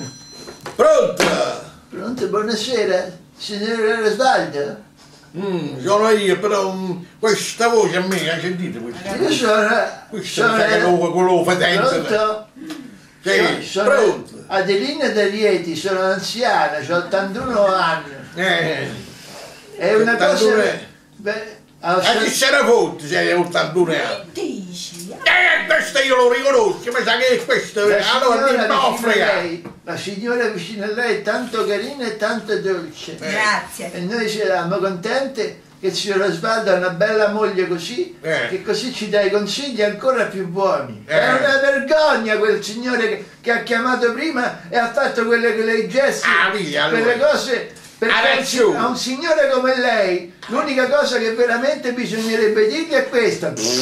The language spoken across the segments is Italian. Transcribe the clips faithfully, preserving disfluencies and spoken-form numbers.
Pronto? Pronto, buonasera, signor Osvaldo? Mm, sono io, però um, questa voce a me, hai sentito questa? Io sono... Questa sono è quello, quello fedente. Pronto? Sì, sono pronto. Adelina da Rieti, sono anziana, ho ottantuno anni. Eh, È una ottantuno cosa... è- Beh, A chi se ne fotte se hai ottantuno anni? Dici? Eh, questo io lo riconosco, mi sa che questo La è allora signora, mi vicino offre. a lei, la signora vicino a lei è tanto carina e tanto dolce. Eh. Grazie. E noi siamo contenti che il signor Osvaldo ha una bella moglie così, Eh. che così ci dà i consigli ancora più buoni. Eh. È una vergogna quel signore che, che ha chiamato prima e ha fatto quelle, quelle gesti, Ah, via, allora. quelle cose. Perché Ha a un, ragione. a un signore come lei, l'unica cosa che veramente bisognerebbe dirgli è questa. Sto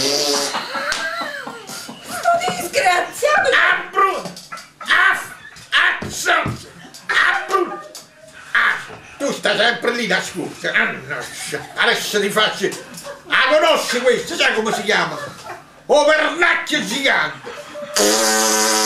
disgraziato! Ah, brutto! Ah, azzo! Ah, brutto! Ah, tu stai sempre lì da scusa. Ah, no. Adesso ti faccio... Ah, conosci questo? Sai come si chiama? O pernacchio gigante!